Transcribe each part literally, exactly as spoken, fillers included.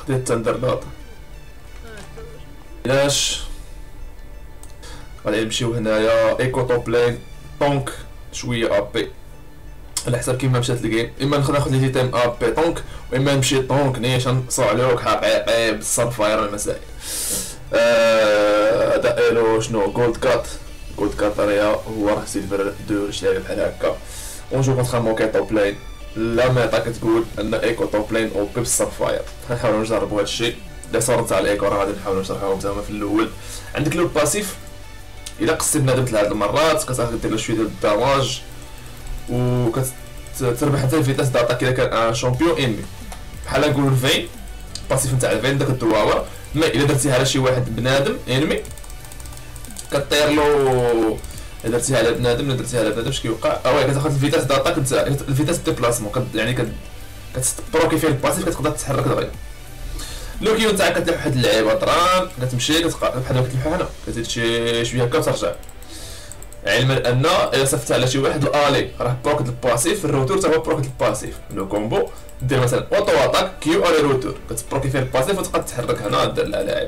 خديت التندر دوت. علاش غادي نمشيو هنايا ايكو توب لين طونك شويه ابي على حسب كيما مشات الجيم. اما ناخذ لي تيم ابي طونك واما نمشي طونك نيشان صعلوك حقيقي بالصرفاير المسائل. هذا الو شنو جولد كات جولد كات راه هو راه سيلفر دو شي بحال هكا. ونجو كونتر موكي توب لين لا ميتا كتقول ان ايكو توب لين او بي بالصرفاير. غنحاولو نجربو هادشي لي صورت تاع الايكو راه غادي نحاولو نشرحوهم زعما في الاول. عندك لو باسيف الا قصتي بنادم ثلاث المرات كتاخذ دير له شويه ديال الدماج و كتربح حتى الفيتاس داتاك الا كان ان شامبيون انمي بحال نقولوا الفين باسيف نتاع الفين داك الدواور. ما الا درتيها على شي واحد بنادم انمي كطير له. الا درتيها على بنادم الا درتيها على بنادم اش كيوقع اه وي كتاخذ الفيتاس داتاك نتاع الفيتاس ديبلاسمون يعني كت كتبروكي فيه الباسيف كتقدر تتحرك دغيا. لو كيو نتاعك كتلعب واحد اللعيبه طران كتمشي كتبقى بحال هكا كتلعب هنا كتزيد شي شويه هكا وترجع. علما ان الا صيفط على شي واحد الالي راه بروكت الباسيف الروتور حتى هو بروكت الباسيف. لو كومبو دير مثلا اوتو اتاك كيو الي روتور كتبروكي فيه الباسيف وتبقى تتحرك هنا دير لاعب.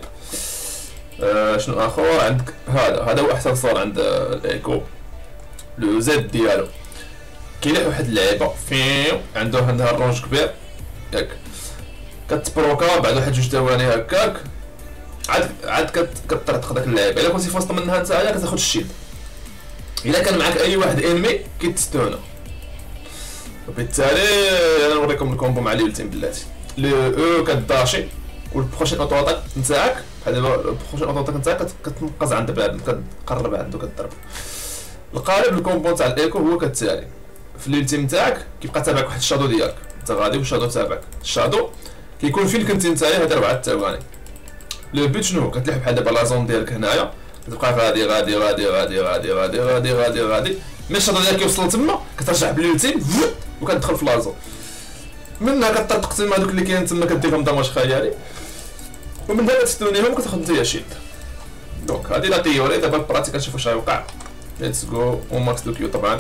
آه شنو اخر عندك هذا هذا هو احسن صور عند الايكو لو زد ديالو. كاين واحد اللعيبه فيو عنده عندها الرونج كبير ياك كتبروكا بعد واحد جوج ثواني هكاك عاد عاد كتطرطق داك اللعيبه. الا كنتي في وسط منها نتايا كتاخذ الشيلد. الا كان معك اي واحد انمي كيتستونا وبالتالي انا نوريكم الكومبو مع الالتيم بلاتي. لو او كداشي والبروشين اوتو اتاك نتاعك بحال دابا البروشين اوتو اتاك نتاعك كتنقز عند بنادم كتقرب عنده كضرب. القالب الكومبو تاع الايكو هو كالتالي. في الالتيم نتاعك كيبقى تابعك واحد الشادو ديالك انت غادي والشادو تابعك. الشادو كيكون فين كنتي نتايا هاد اربعه ثواني. لو بيت شنو كتلعب بحال دابا لا زون ديالك هنايا كتبقى غادي غادي غادي غادي غادي غادي غادي غادي غادي ملي الشاطر ديالك كيوصل تما كترجع باليوتيم وكتدخل في لازون منها كطرطق تما هذوك اللي كاين تما كديرهم دماج خيالي ومن هنا تستونيهم وكتاخذ نتايا شيلد. دونك هادي لا تيوري دابا البراتيك كنشوفو اش غيوقع. ليتس جو اون ماكس دو كيو طبعا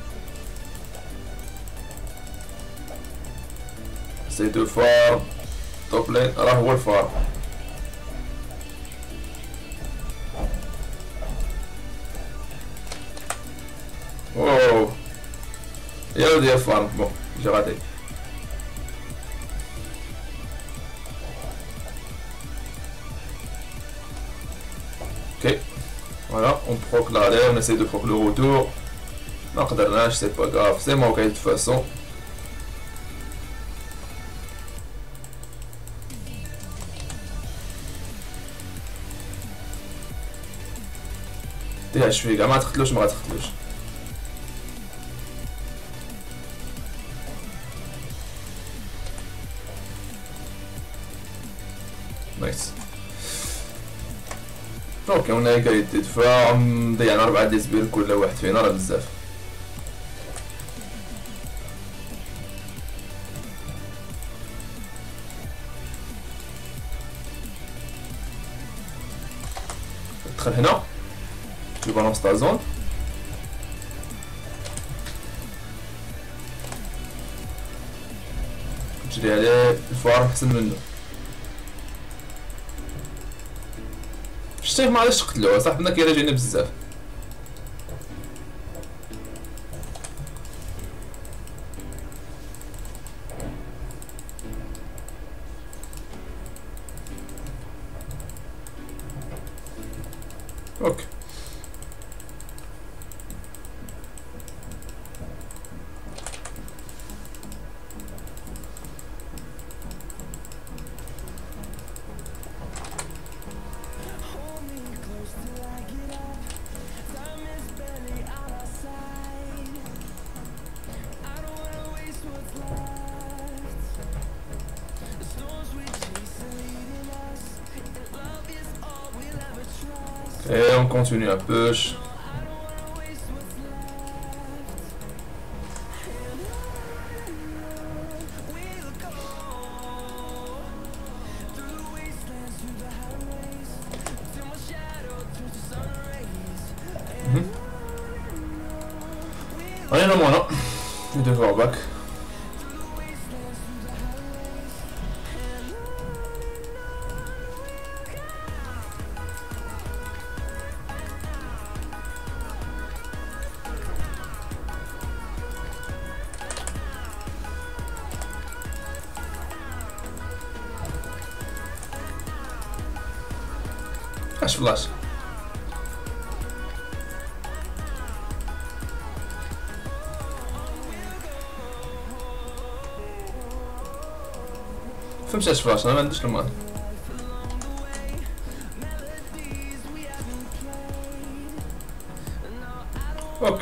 سي دو فارم توب لين راه هو الفارم. اوه يا ودي الفارم بون جي غادي اوكي فوالا اون بروك لالي اون اساي دو بروك لو روتور ما قدرناش سي با غاف سي موكاي دو فاسون. ديها شويه كاع ما تقتلوش ما غتقتلوش. نايس اوكي هنا ايكاليتي دفاع ضيعنا ربعة ديال الزبير كل واحد فينا راه بزاف. دخل هنا جو بالونس تا زون تجري عليه الفار احسن منه. شتيه ما عرفتش تقتلوه صاحبنا كيراجعنا بزاف. اوكي et on continue un peu. Allez, non, moi, non. Je vais devoir back. اش فلاش فهمت اش فلاش انا ما عنديش المال. اوكي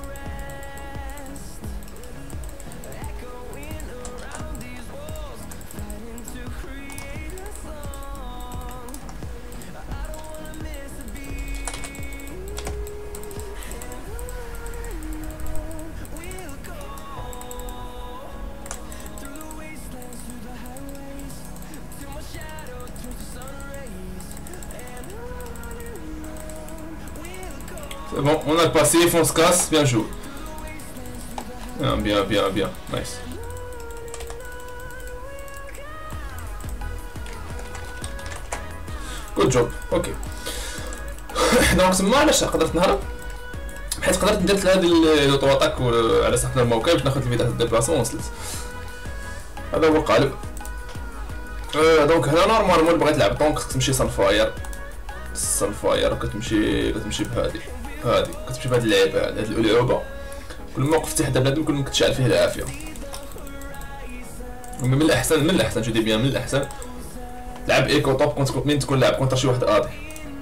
c'est bon, on a le passif, on se casse, bien joué. Bien, bien, bien, bien, nice. Good job, ok. دونك تما علاش قدرت نهرب؟ حيت قدرت ندير هذه لوطواتاك على سحبنا الموقع باش ناخذ الفيديو تاع الديبلاسمون وصلت. هذا هو القالب. أه دونك هنا نورمالمون بغيت تلعب دونك تمشي سانفاير سانفاير كتمشي كتمشي بهادي هادي كتمشي بهاد اللعيبه هاد اللعبه كل ما وقفتي حدا بنادم كل ما كتشعل فيه العافيه. من الاحسن من الاحسن جو دي بيان من الاحسن لعب ايكو توب كنت من تكون لاعب كونتر شي واحد قاضي.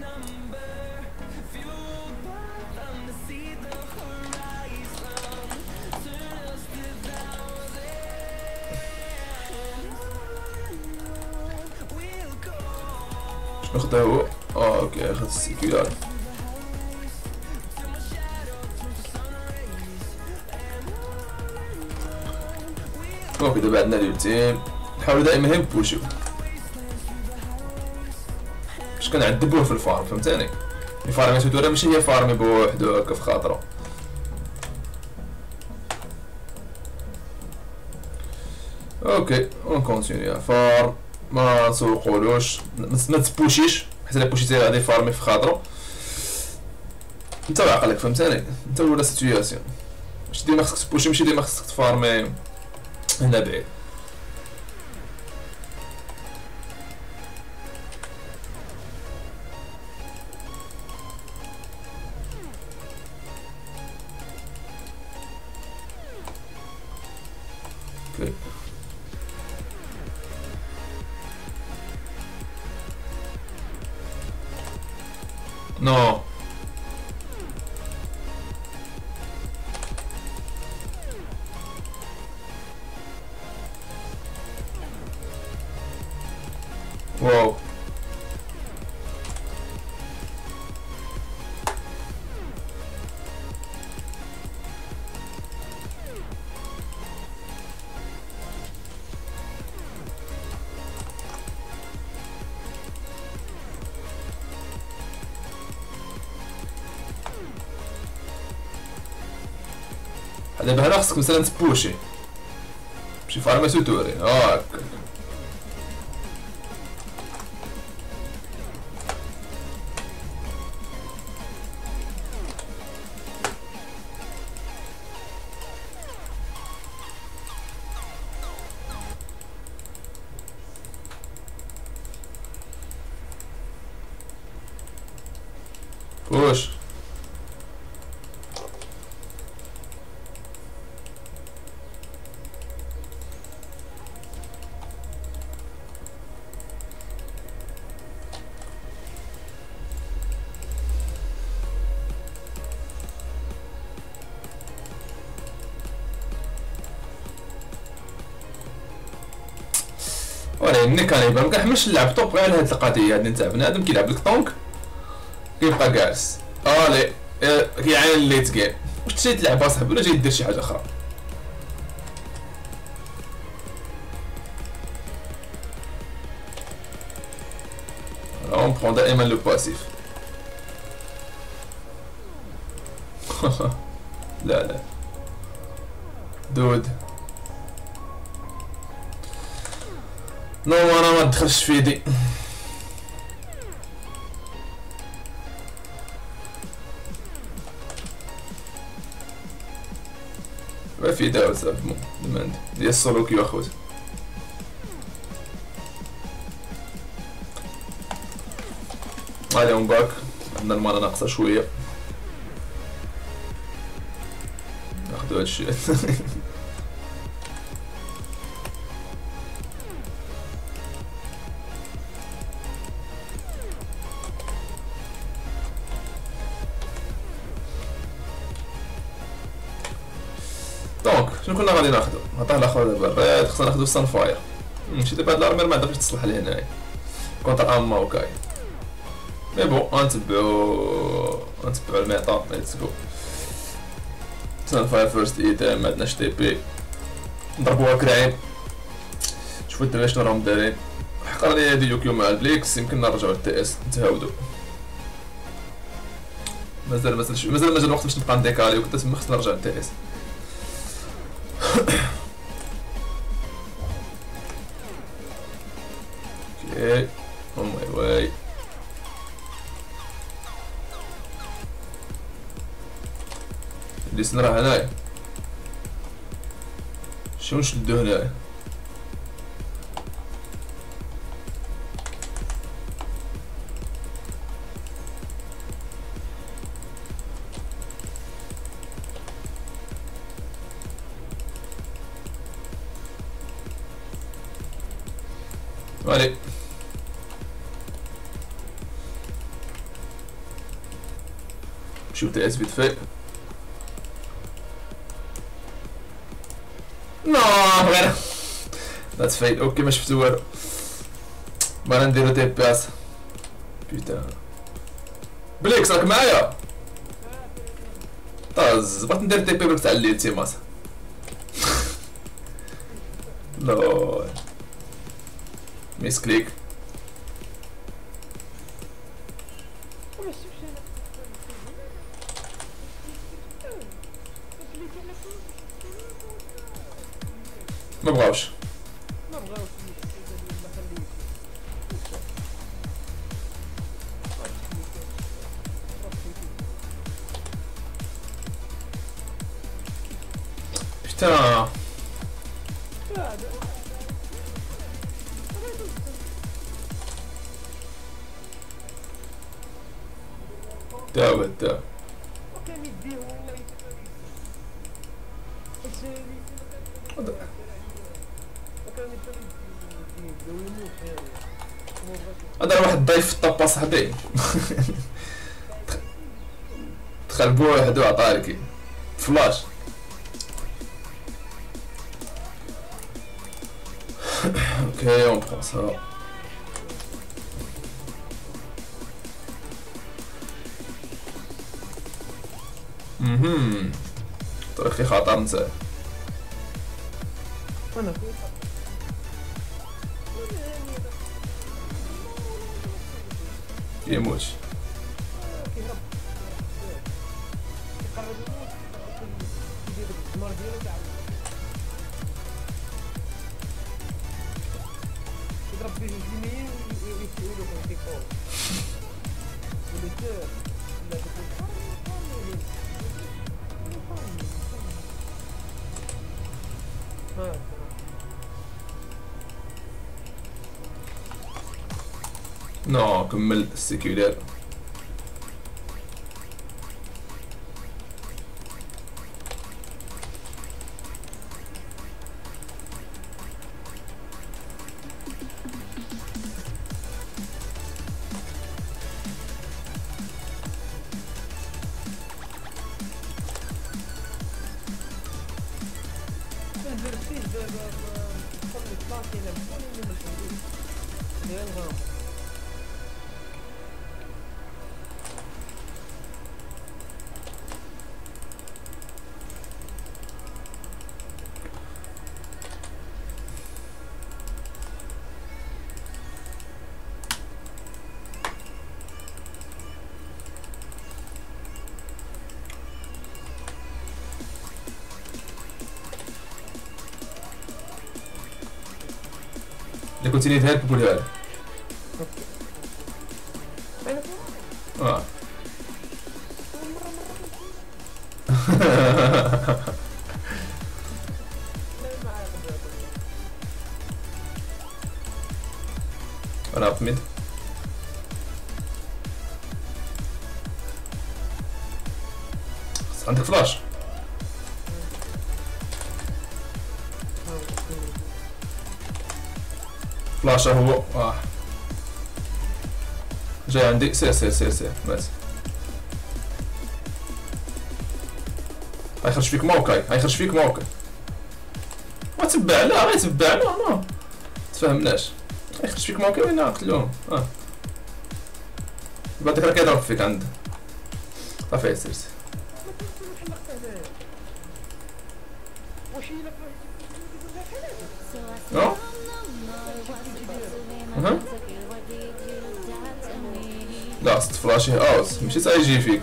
شنو خدا هو؟ اه اوكي اخذ السيكولار. اوكي دابا عندنا اليوتيم نحاولو دائما هي نبوشيو باش كنعذبوه في الفارم فهمتاني. الفارم سيتو ماشي هي فارمي بوحدو هكا في خاطرو. اوكي اون كونتينيو فارم ما نسوقولوش ما تبوشيش حيت الا بوشيتي غادي فارمي في خاطرو. انت وعقلك فهمتاني انت ولا سيتوياسيون ماشي ديما خصك تبوشي ماشي ديما خصك تفارمي هنا بعيد. اوكي نو واو دابا هنا خصك مثلا تبوشي شي فارماسيوتوري هاك بوش ولكن كان يبان مكنحملش نلعب توب غير على هاد القضيه هادي نتاع بنادم كيلعب لك طونك كيبقى جالس الي كيعاني الليت جيم واش تجي تلعب اصاحبي ولا جاي دير شي حاجه اخرى. اون برون دائما لو باسيف. لا لا دود نو انا ما ندخلش في يدي. ما في داو صافي المهم ديال السولو كيو اخوت. عليهم باك، عندنا المانا ناقصة شوية. ناخدو هادشي. دونك شنو كنا غادي ناخدو؟ عطاه الاخر دابا الريد، خصنا ناخدو السان فاير. ماشي دابا هاد الارمير ما عندهاش تصلح لي هنايا كونتر اما وكاي. مي بون غنتبعو غنتبعو الميتا. ليتس جو. سان فاير فيرست ايتم، معندناش تي بي، نضربوها كراعين. شوفو دابا شنو راهم دايرين. حقر لي هادي يوكيو مع البليكس، يمكن نرجعو للتي اس نتهاودو. مازال مازال شويه، مازال مازال الوقت باش نبقى نديكالي، وكنت تما خصني نرجع للتي اس. اوكي اون ماي واي. اللي راه هنايا، شنو نشدو هنايا؟ Allez. شوف تي اس vite fait. نو غير ذات فايل. اوكي ما شفتو والو. بغينا نديرو تي بي اس. بيتان بليكس راك معايا؟ طاز بغيت ندير تي بي بك تعلي التيمات. لول ميس كليك. ما بغاوش ما بغاوش بيتان تا تا وكان يديه ولا هذا واحد ضيف في الطابا صاحبي. دخل بوحدو عطالك فلاش. اوكي اون برون سا. اها طريقي خطر نتا. انا يموت. يضرب به اليمين ويسيولو في الديكور وليتور لا ها نو كمل السيكولير. اللي كنت نيت هيك قولها لي. اه انا ميد عندك فلاش؟ فلاش هو اه جاي عندي. سير سير سير سير مات. غيخرج فيك موكاي، غيخرج فيك موكاي. ما تبعنا، غير تبعنا ما تفهمناش. غيخرج فيك موكاي وين نقتلوهم. اه بعد راه كيضرب فيك عنده. صافي سير سير. نو اها لا ست فلاشي اوت مشيت غيجي فيك.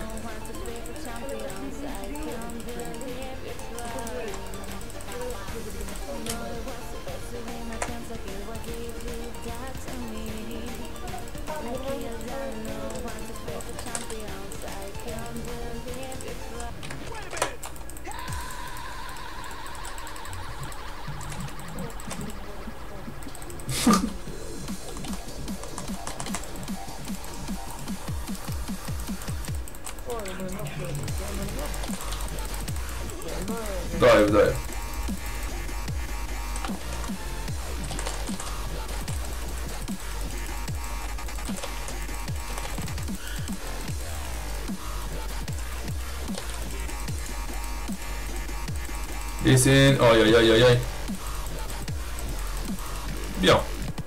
دايف دايف ليسين. اي اي اي اي اي بيان.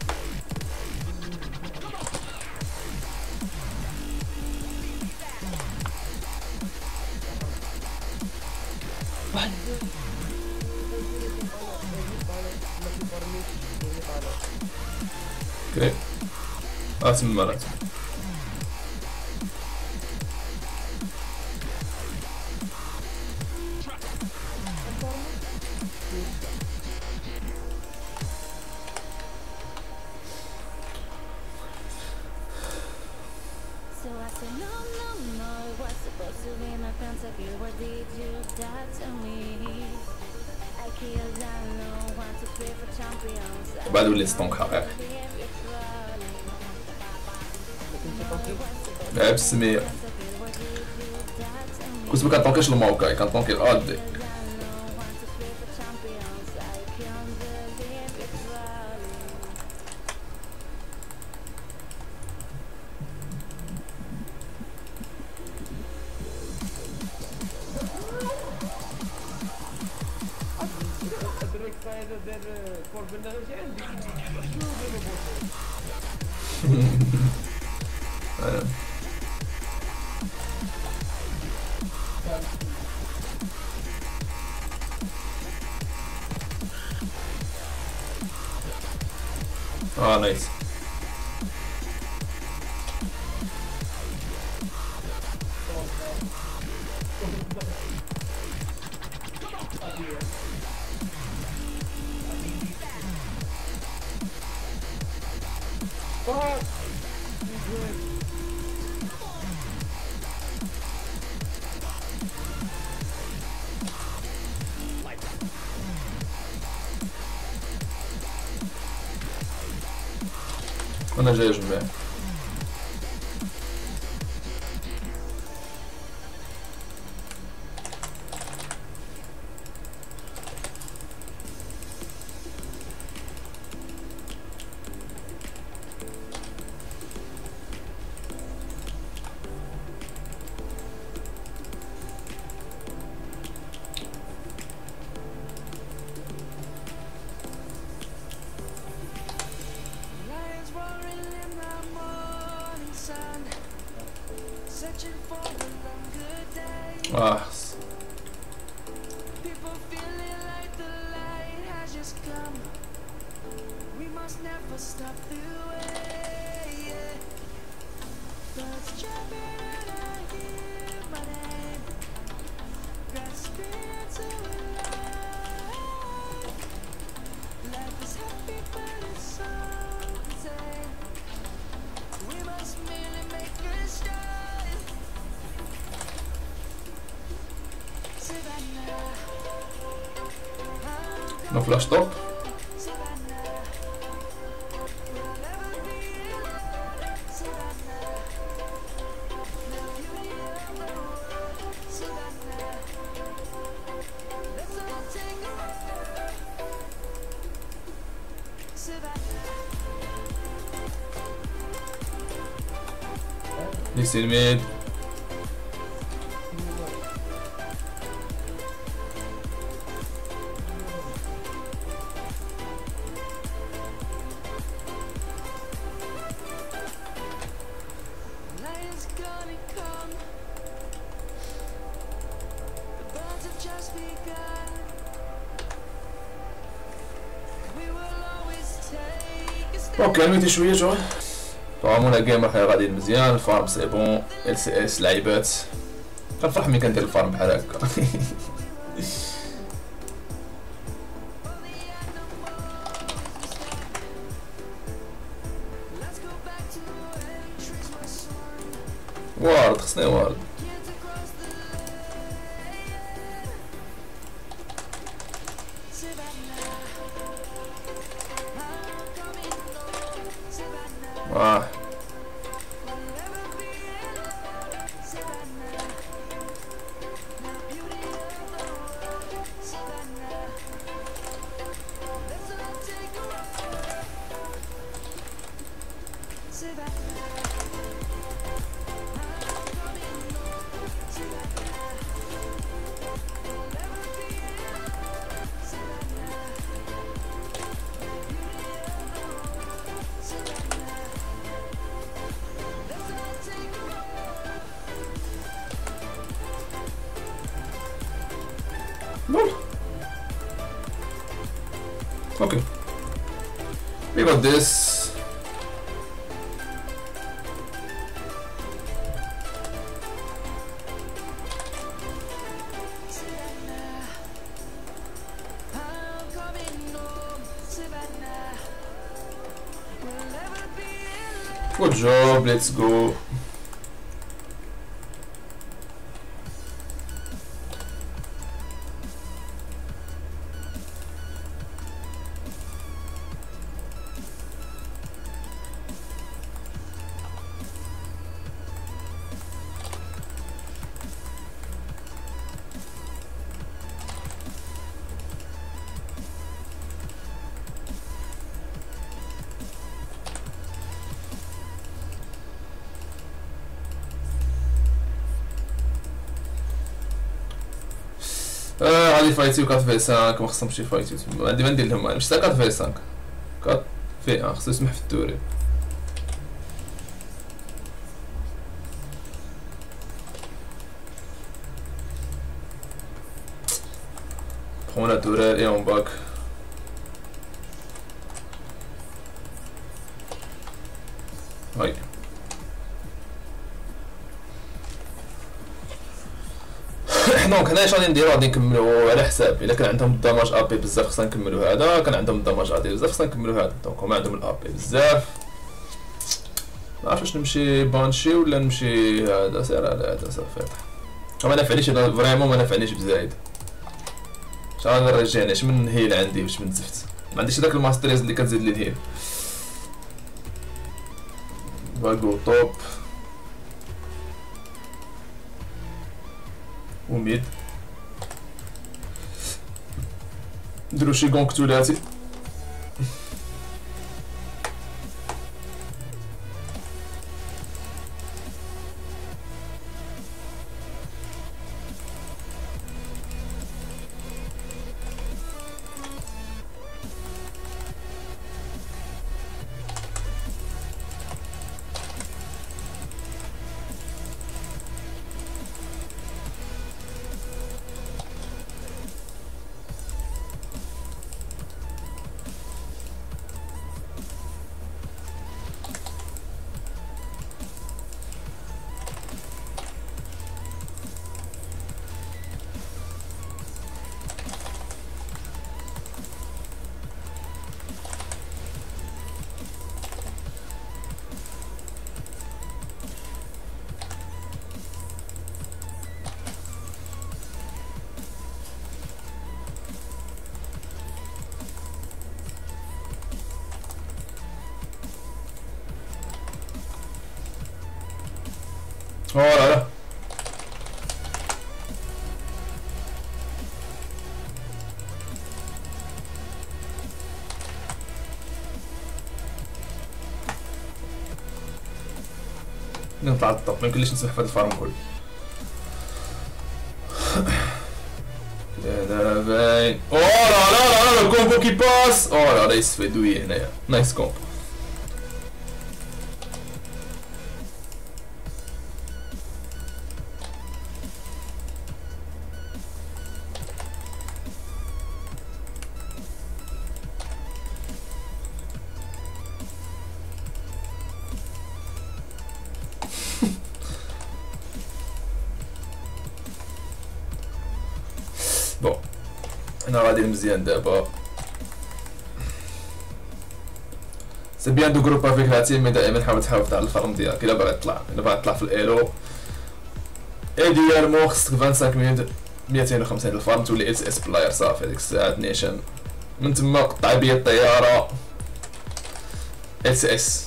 اوكي اه تما راه بعد وليت ستونك حقيقي. لعب السمية كنت ما كنطونكيش الموكاي، كنطونكي الادي. اه نايس. انا جاي اجمع. اه no flash top. ليسي الميد. اوكي نميتي شويه جوي. طبعا لا جيم راح غادي مزيان. الفارم سي بون. ال سي اس لعيبات. كنفرح ملي كندير الفارم بحال هكا. وارد خصني وارد. آه. Lol. Okay. We got this. Good job, let's go. اه غادي فايتيو أربعة في خمسة. ما خصهمش يفايتيو تما. عندي ما ندير لهم. مش أربعة في خمسة. أربعة في اه خصو يسمح في الدوري. خونا دوري اون باك. هاي دونك هنا اش غادي نديرو؟ غادي نكملو على حساب. الا كان عندهم الدماج ابي بزاف خصنا نكملو هذا. كان عندهم الدماج ابي بزاف خصنا نكملو هذا. دونك هما عندهم الابي بزاف. ما عرفتش واش نمشي بانشي ولا نمشي هذا. سير على هذا صافي. ما نافعنيش هذا فريمون. ما نافعنيش بزايد. اش غادي نرجعني؟ اش من هيل عندي واش من زفت. ما عنديش داك الماستريز اللي كتزيد لي الهيل. باغو توب وميد. نديرو شي كونك ثلاثي. Voilà. نطلع للطوب، ميمكنليش نسبح في هاد الفارم كله. هذا باين. او لا لا لا الكومبو كي باس. او لا لا يستفيدوي هنايا. نايس كومبو. بون انا غادي مزيان دابا. سي بيان دو جروب افيك لا تيم، مي دائما حاول تحافظ على الفارم ديالك الا باغي تطلع، الا باغي تطلع في الايلو. اي ديال مو خصك خمسة وعشرين مينوت ميتين وخمسين الفارم تولي ال سي اس بلاير صافي. هذيك الساعه نيشان من تما قطع بيا الطياره ال سي اس.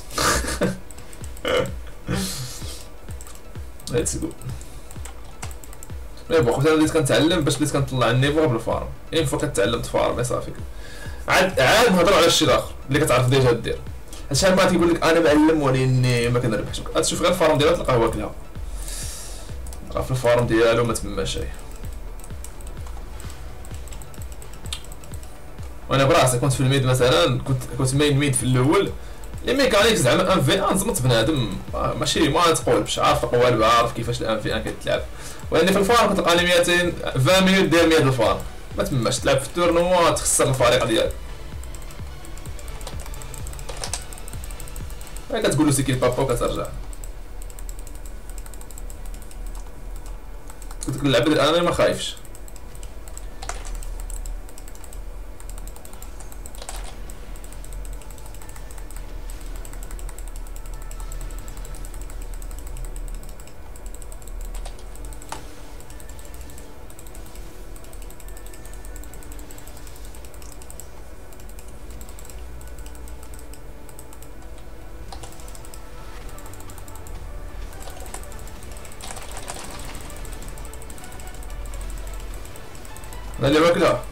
ليتس جو. مي بون خويا وليت كنتعلم باش بديت كنطلع النيفو بالفارم. اين فوا كتعلم تفارم صافي عاد عاد نهضروا على الشيء الاخر اللي كتعرف ديجا دير. هادشي ما تيقول لك انا معلم ولكن ما كنربحش. غتشوف غير الفارم ديالو تلقاه واكلها، تلقاه في الفارم ديالو ما تماش شي. وانا براسي كنت في الميد مثلا، كنت كنت مين ميد في الاول لي ميكانيك زعما ان في ان زمت بنادم ماشي ما تقولبش، عارف قوالب، عارف كيفاش الان في ان كتلعب. ولاني في الفارم كتلقاني ميتين عشرين مينوت داير مية الفارم ما تماش، تلعب في التورنوا تخسر الفريق ديالك. كتقول له سيكي بابا وكترجع. كنت كنلعب انا ما خايفش. انا اللي واكلها.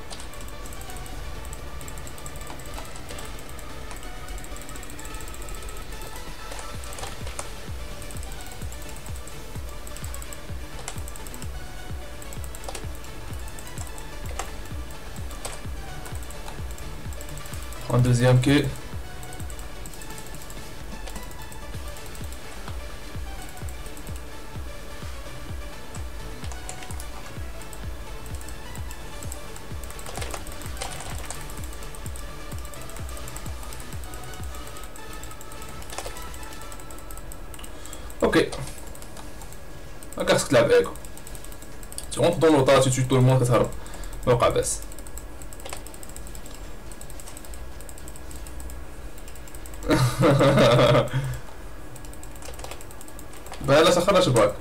un deuxième quai. Ok. هكا خصك تلعب ايكو. Tu rentres dans l'auto, tu tues tout le monde كتهرب. ما وقع باس. بلا سخر اش باك.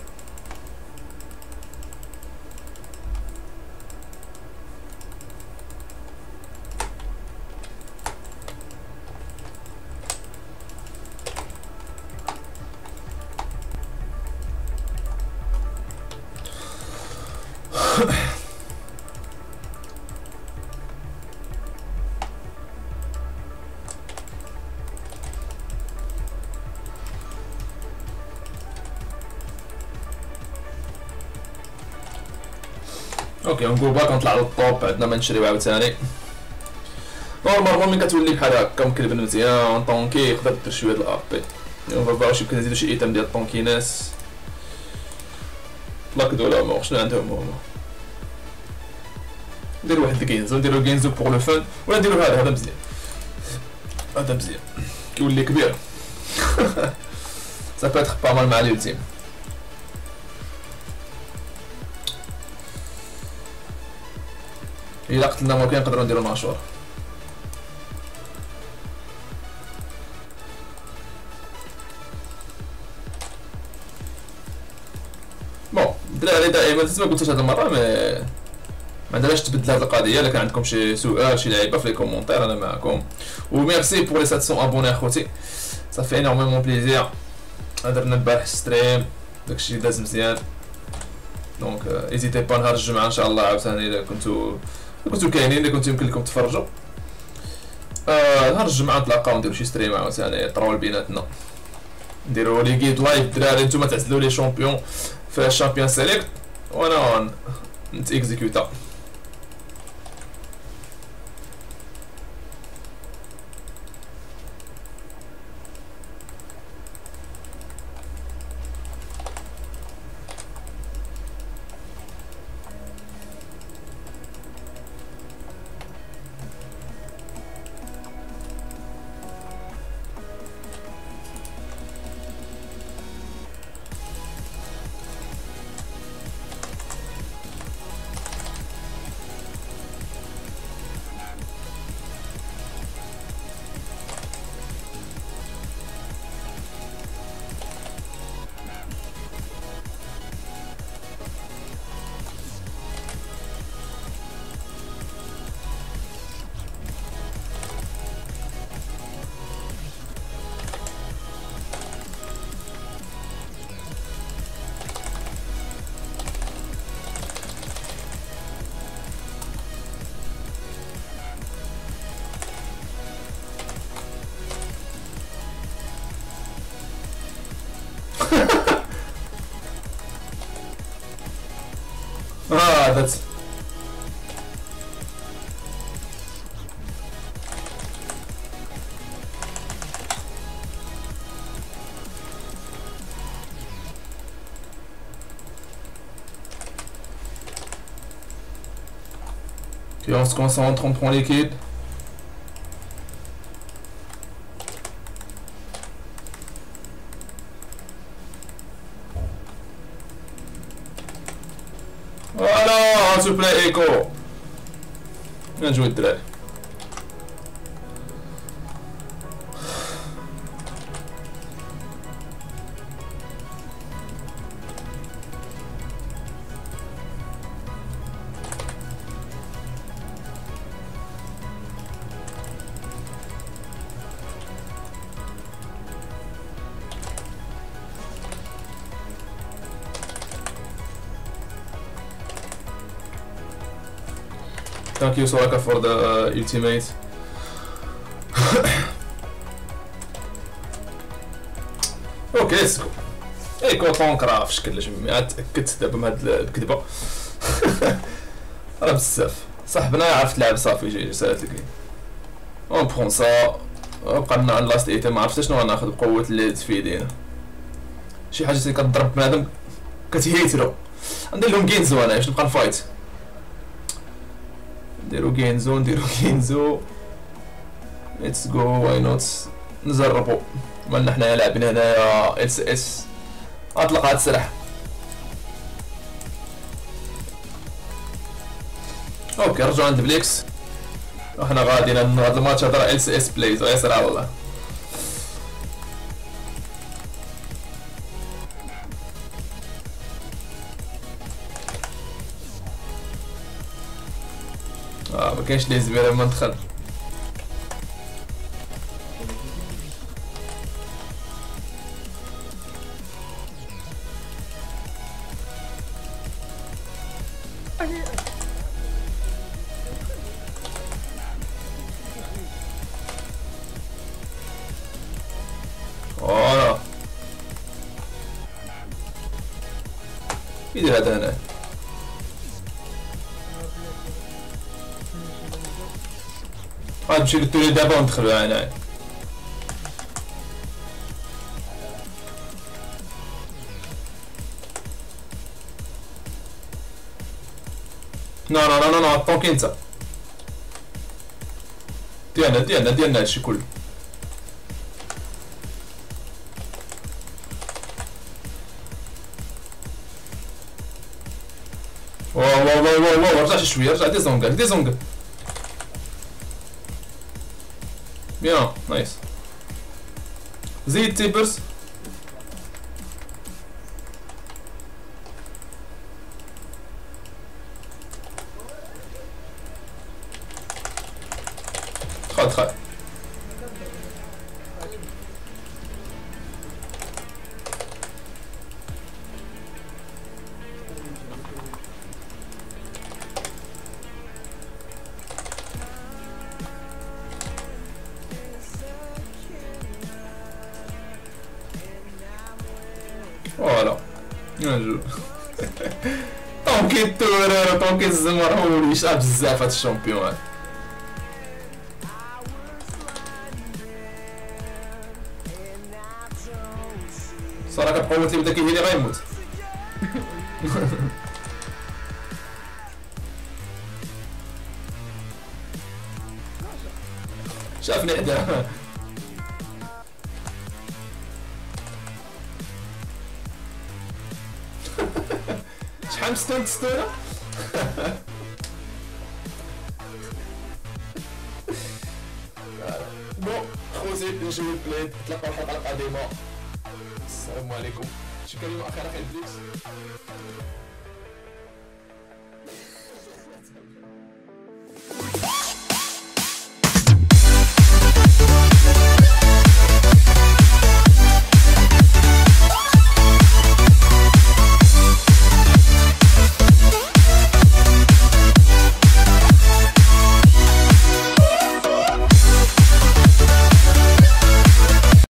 اوكي نقول باك نطلع للطوب. عندنا ما نشريو عاوتاني. نورمالمون ملي كتولي بحال هكا مكلب مزيان طونكي يقدر دير شويه د الاب بي. اون فا يمكن نزيدو شي ايتام ديال الطونكيناس. لاك دولا مور شنو عندهم هما؟ نديرو واحد الكينزو، نديرو كينزو بوغ لو فان، ولا نديرو هذا هذا مزيان. هذا مزيان كيولي كبير. سا بو اتر با مال مع اليوتيم. إلا قتلنا موكين نقدرو نديرو ناشور. بون الدراري دائما ما قلتوش هاد المرة مي ما عندناش تبدل هاد القضية. إلا كان عندكم شي سؤال شي لعيبة في لي كومونتير أنا معاكم. و ميرسي بور لي سبعمية ابوني اخوتي، صافي انورميمون بليزير. درنا البارح ستريم داكشي داز مزيان. دونك ايزيتي با نهار الجمعة ان شاء الله عاوتاني الا كنتو كنتو كاينين، اللي كنتو يمكن لكم تفرجوا. آه نهار الجمعة نتلاقاو نديرو شي ستريم عاوتاني طرول بيناتنا. نديرو لي جيد لايف الدراري نتوما تعزلوا لي شامبيون في الشامبيون سيليكت وانا نت اكزيكوتا. Ah, that's... Ok, on se concentre, on prend l'équipe. Voilà, s'il te plaît, Echo. Bien joué, الدراري. Thank you Soraka for the uh, ultimate. اوكي ليتس جو. اي كوطون كرا في شكل جميع تاكدت دابا من هاد الكذبه. راه بزاف صاحبنا عرفت تلعب صافي جي جي سالات الجيم. اون بخون سا بقى لنا على لاست ايتم ما عرفتش شنو غناخذ بقوه اللي تفيدينا شي حاجه اللي كتضرب بنادم كتهيترو. ندير لهم جينزو انا باش نبقى نفايت. نديرو جينزو نديرو جينزو ليتس جو واي نوت نجربو. مالنا حنايا لاعبين هنايا اس اس اطلق هاد السلاح. اوكي رجعو عند بليكس. احنا غاديين هاد الماتش هذا ال سي اس بلايز ياسر على الله. اه مكاينش لي زبيره ما ندخل. فوالا يدير هذا هنا. غنمشي للتولي دابا وندخلو هنايا. نو نو نو نو طونكي انت ديالنا ديالنا ديالنا هادشي كله. واو واو واو واو رجع شي شويه رجع دي زونغل دي زونغل. بيان نايس. زيد تيبرز. دخل دخل. فوالا نجو طونكي التوريرو طونكي الزمر هولي شاب بزاف هاد الشامبيون هاد صراحة كتقول لي بدا كيهيلي غيموت شافني حدا شحال مستند ستورة بون خوتي نجيو البلاد نتلاقاو الحلقة القادمة السلام عليكم شي كلمة أخيرة في إبليس